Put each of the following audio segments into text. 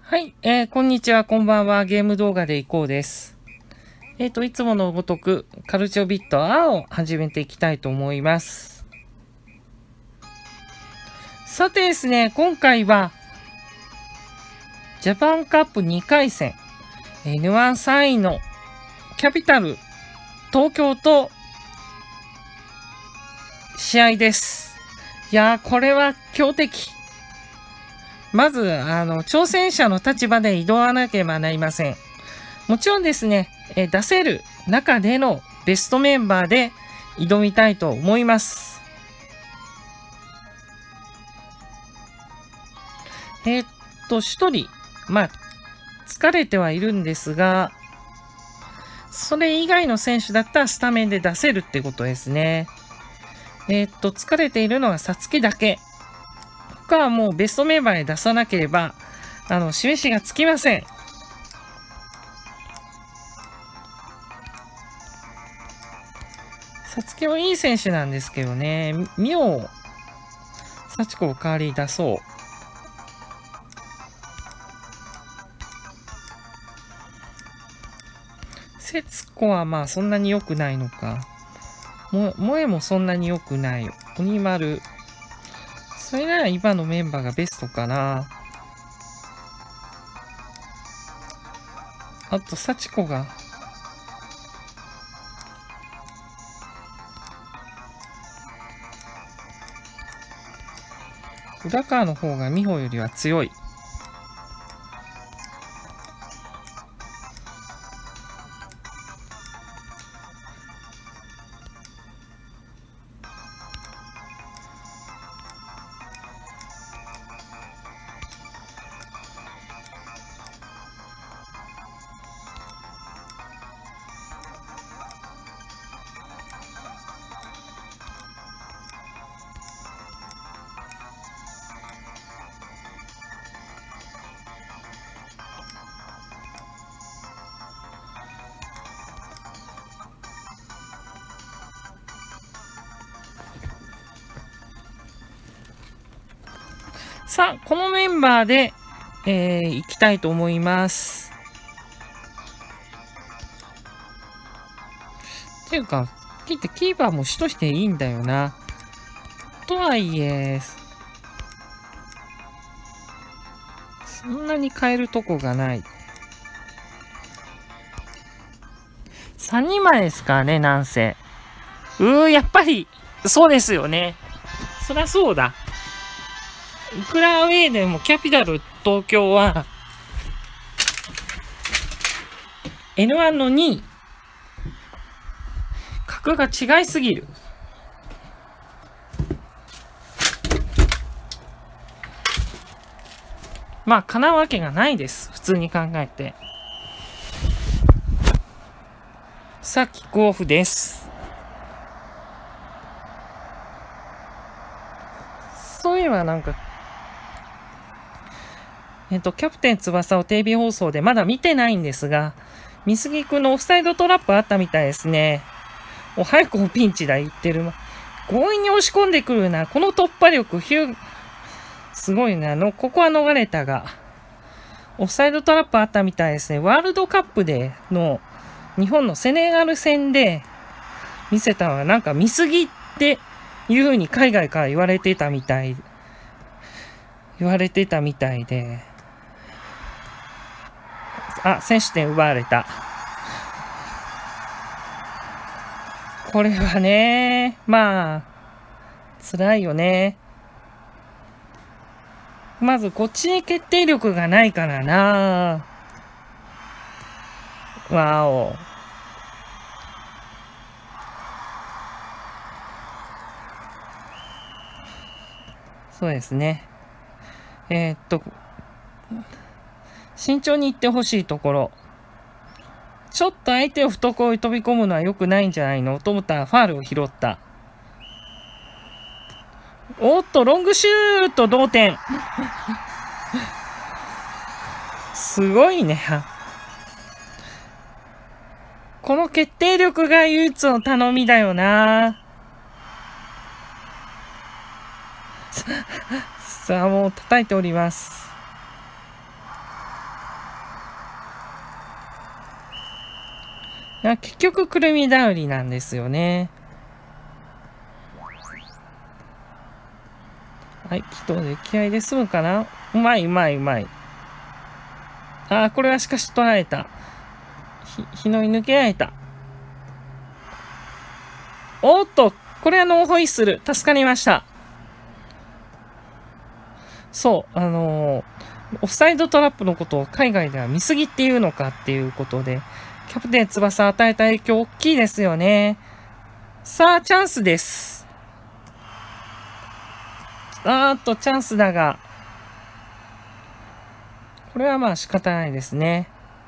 はい、こんにちは、こんばんは。ゲーム動画でいこうです。いつものごとく、カルチョビット R を始めていきたいと思います。さてですね、今回は、ジャパンカップ2回戦、N13 位のキャピタル、東京と、試合です。いやー、これは強敵。まず、挑戦者の立場で挑まなければなりません。もちろんですね、出せる中でのベストメンバーで挑みたいと思います。一人、疲れてはいるんですが、それ以外の選手だったらスタメンで出せるってことですね。疲れているのはサツキだけ。他はもうベストメンバーで出さなければ、示しがつきません。さつきはいい選手なんですけどね。ミオ、サチコを代わりに出そう。セツコはまあそんなに良くないのか。萌えもそんなに良くない。鬼丸。それなら今のメンバーがベストかな。あと、サチコが。浦川の方が美穂よりは強い。さあ、このメンバーで、いきたいと思います。っていうか、キーパーもしとしていいんだよな。とはいえ、そんなに変えるとこがない。3人前ですからね、なんせ。やっぱり、そうですよね。そりゃそうだ。いくらアウェーでもキャピタル東京は N1 の2位。格が違いすぎる。まあ、叶うわけがないです。普通に考えて。さあ、キックオフです。そういえばなんか、キャプテン翼をテレビ放送でまだ見てないんですが、美杉くんのオフサイドトラップあったみたいですね。早くピンチだ言ってる。強引に押し込んでくるな。この突破力、すごいな。ここは逃れたが、オフサイドトラップあったみたいですね。ワールドカップでの日本のセネガル戦で見せたのはなんか見すぎっていう風に海外から言われてたみたいで、先取点奪われた。これはね、まあ、辛いよね。まずこっちに決定力がないからな。わお。そうですね。慎重に行ってほしいところ。ちょっと相手を懐に飛び込むのは良くないんじゃないのと思ったらファールを拾った。おっと、ロングシュート同点。すごいね。この決定力が唯一の頼みだよな。さあ、もう叩いております。 いや結局、くるみ頼りなんですよね。はい、気筒で気合で済むかな。うまい、うまい、うまい。ああ、これはしかし取られた。日の井抜けられた。おっと、これはノーホイッスル。助かりました。そう、オフサイドトラップのことを海外では見すぎっていうのかっていうことで、キャプテン翼与えた影響大きいですよね。さあ、チャンスです。チャンスだが、これはまあ仕方ないですね。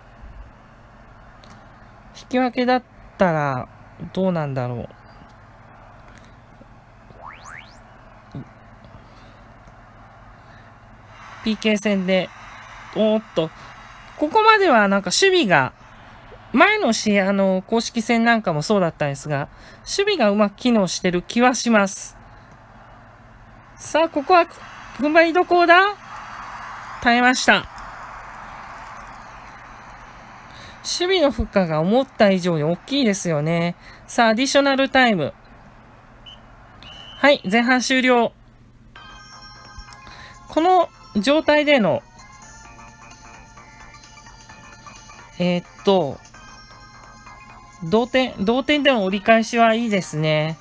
引き分けだったら、どうなんだろう。PK 戦で、ここまではなんか守備が、前の公式戦なんかもそうだったんですが、守備がうまく機能してる気はします。さあ、ここは、踏ん張りどころだ？耐えました。守備の負荷が思った以上に大きいですよね。さあ、アディショナルタイム。はい、前半終了。この状態での、同点での折り返しはいいですね。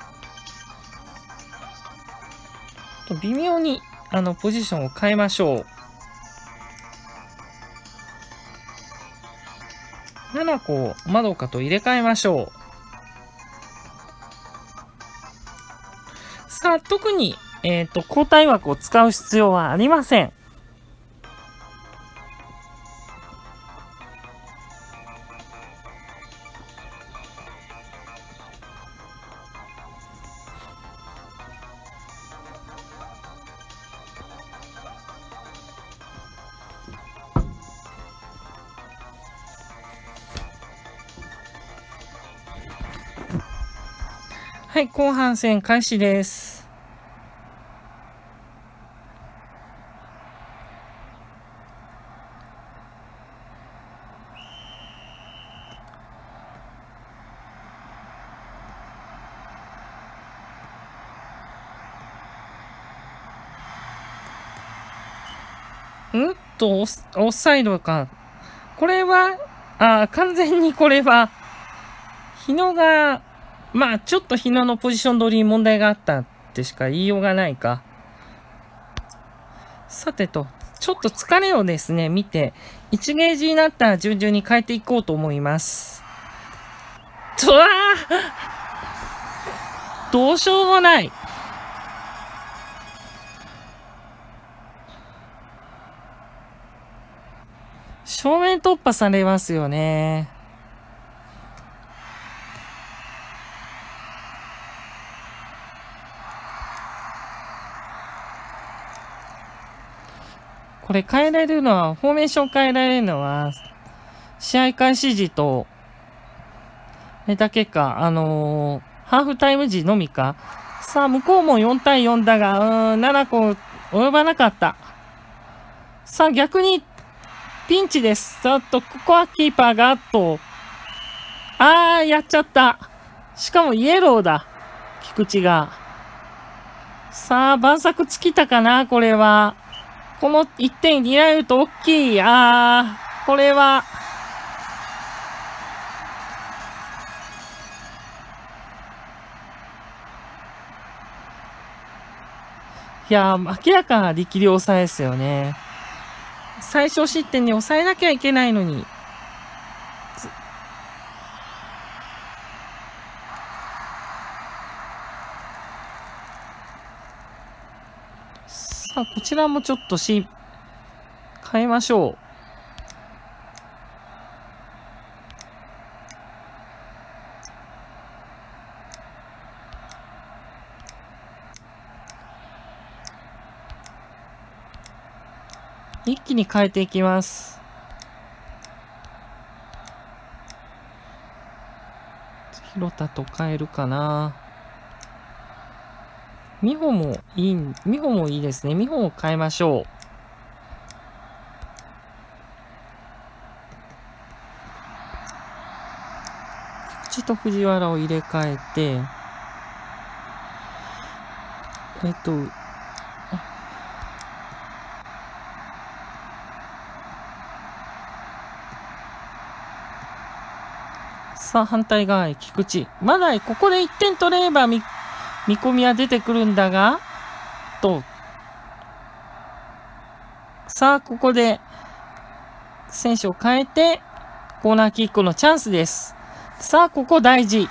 微妙に、ポジションを変えましょう。7個をまどかと入れ替えましょう。さあ、特に、交代枠を使う必要はありません。はい、後半戦開始です。オフサイドか。これは、完全にこれは、日野が、まあ、ちょっと日野のポジション取りに問題があったってしか言いようがないか。さてと、ちょっと疲れをですね、見て、1ゲージになったら順々に変えていこうと思います。どうしようもない。正面突破されますよね。これ変えられるのは、フォーメーション変えられるのは、試合開始時と、だけか、ハーフタイム時のみか。さあ、向こうも4対4だが、7個及ばなかった。さあ、逆に、ピンチです。ここはキーパーが、やっちゃった。しかもイエローだ。菊池が。さあ、晩作尽きたかな、これは。この1点にられると大きい。これは。いやー、明らかな力量差ですよね。最小失点に抑えなきゃいけないのに。さあ、こちらもちょっと変えましょう。一気に変えていきます。広田と変えるかな。美穂もいいですね。美穂を変えましょう。 口と藤原を入れ替えて、さあ、反対側へ菊池。まだここで1点取れれば見込みは出てくるんだが、さあ、ここで選手を変えて、コーナーキックのチャンスです。さあ、ここ大事。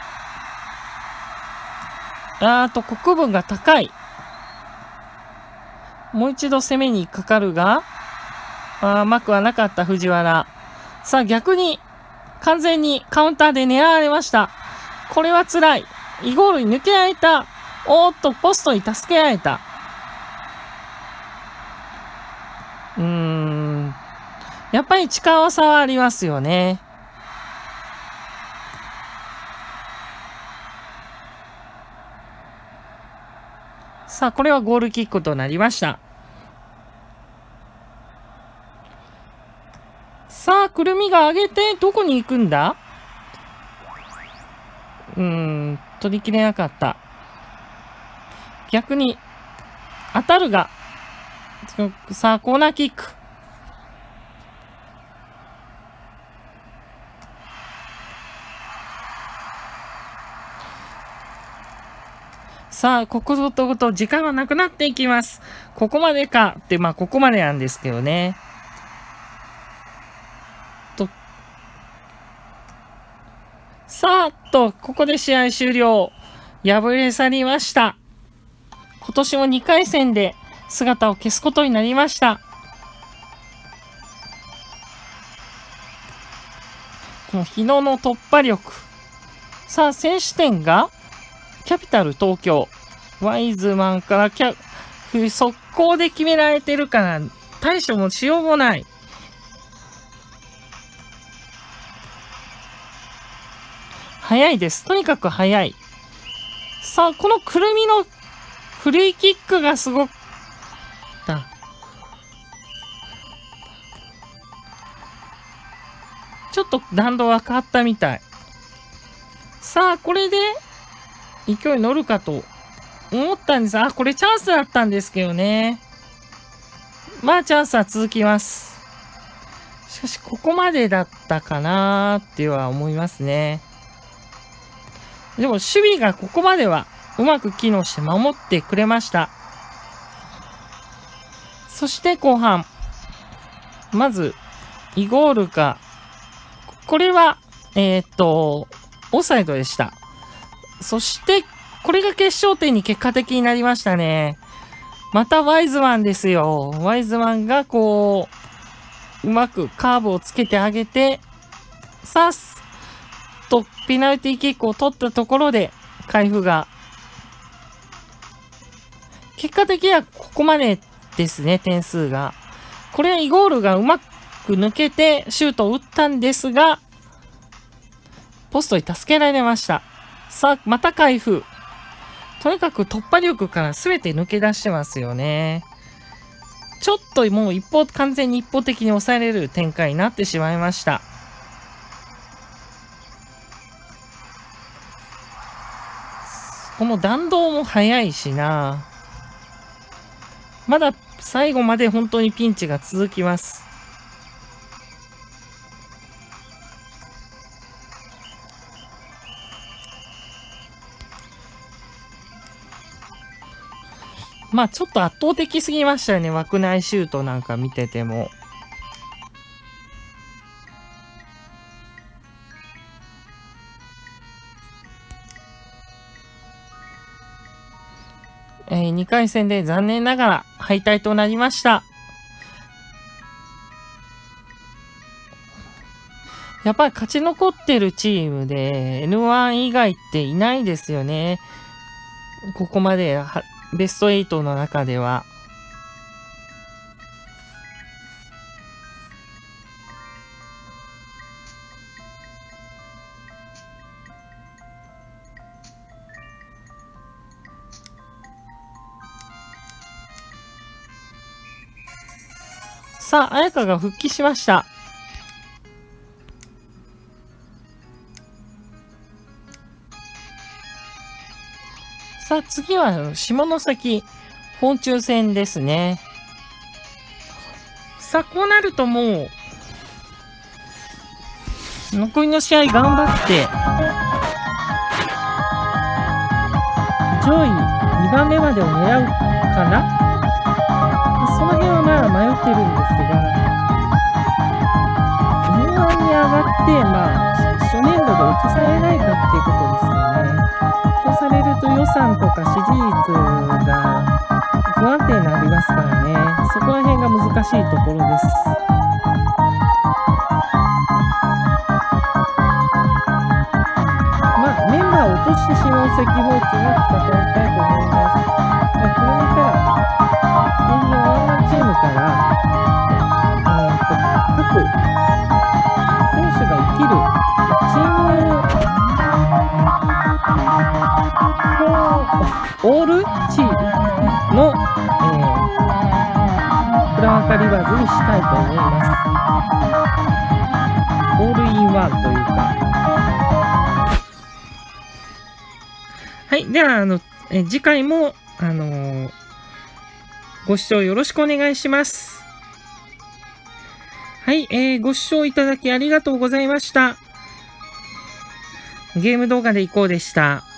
国分が高い。もう一度攻めにかかるが、うまくはなかった藤原。さあ、逆に、完全にカウンターで狙われました。これは辛い。イゴールに抜けられた。ポストに助けられた。やっぱり力差はありますよね。さあ、これはゴールキックとなりました。さあ、くるみが上げて、どこに行くんだ？取りきれなかった。逆に、当たるが、さあ、コーナーキック。さあ、ここと時間はなくなっていきます。ここまでかって、ここまでなんですけどね。さあ、ここで試合終了。敗れ去りました。今年も2回戦で姿を消すことになりました。この日野の突破力。さあ、選手点がキャピタル東京。ワイズマンから速攻で決められてるから、対処もしようもない。早いです。とにかく早い。さあ、このくるみのフリーキックがすごかった。ちょっと弾道が変わったみたい。さあ、これで勢い乗るかと思ったんです。これチャンスだったんですけどね。チャンスは続きます。しかし、ここまでだったかなーっては思いますね。でも、守備がここまではうまく機能して守ってくれました。そして後半。まず、イゴールか。これは、オフサイドでした。そして、これが決勝点に結果的になりましたね。またワイズマンですよ。ワイズマンがうまくカーブをつけてあげて、さあ、ペナルティーキックを取ったところで、開封が。結果的にはここまでですね、点数が。これはイゴールがうまく抜けてシュートを打ったんですが、ポストに助けられました。さあ、また開封。とにかく突破力から全て抜け出してますよね。ちょっともう完全に一方的に抑えれる展開になってしまいました。この弾道も速いしな。まだ最後まで本当にピンチが続きます。ちょっと圧倒的すぎましたよね。枠内シュートなんか見てても。2回戦で残念ながら敗退となりました。やっぱり勝ち残ってるチームで N1 以外っていないですよね。ここまでベスト8の中では。さあ、彩香が復帰しました。 さあ、次は下関本中戦ですね。さあ、こうなるともう、残りの試合頑張って、上位2番目までを狙うかな。その辺はまだ迷ってるんですが、M1 に上がって、初年度で落とされないかっていうことですよね。落とされると予算とか支持率が不安定になりますからね。そこら辺が難しいところです。メンバーを落として下関放置を戦いたいと思います。これからワンチームから各選手が生きるチームオールチームの、クランカリバーズにしたいと思います。オールインワンというか。はい。では、次回も、ご視聴よろしくお願いします。はい。ご視聴いただきありがとうございました。ゲーム動画でいこうでした。